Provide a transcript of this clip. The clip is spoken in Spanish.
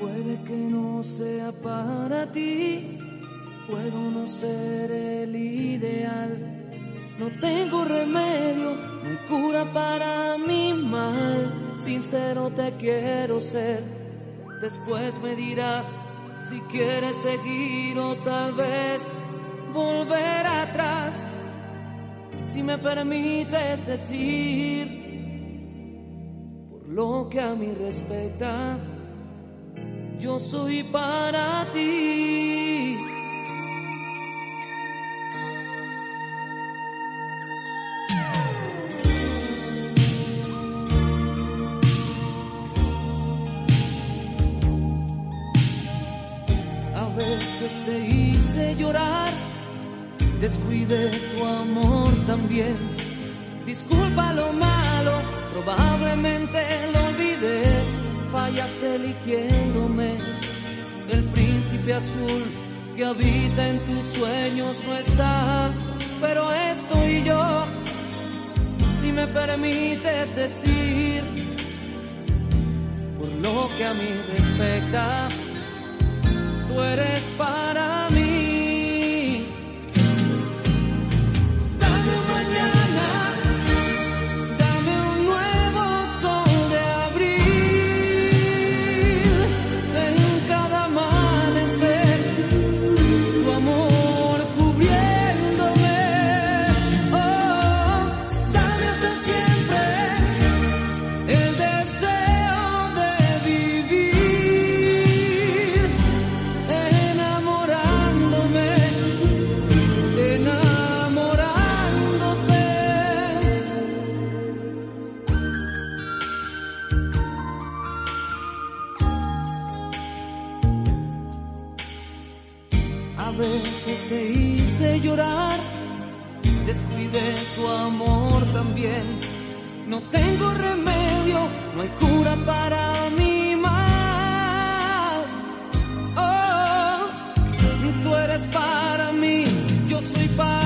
Puede que no sea para ti, puedo no ser el ideal. No tengo remedio, no hay cura para mi mal. Sincero te quiero ser, después me dirás si quieres seguir o tal vez volver atrás. Si me permites decir, por lo que a mí respecta, yo soy para ti. A veces te hice llorar, descuidé tu amor también. Disculpa lo malo, probablemente lo olvidé. Fallaste eligiéndome, el príncipe azul que habita en tus sueños no está, pero estoy yo. Si me permites decir, por lo que a mí respecta, tú eres para mí. Dame un mañana, dame un nuevo sol de abril. En cada amanecer, tu amor cubriéndome. Oh, dame hasta siempre el deseo de vivir, enamorándote. A veces te hice llorar, descuidé tu amor también. No tengo remedio, no hay cura para mi mal. Oh, tú eres para mí, yo soy para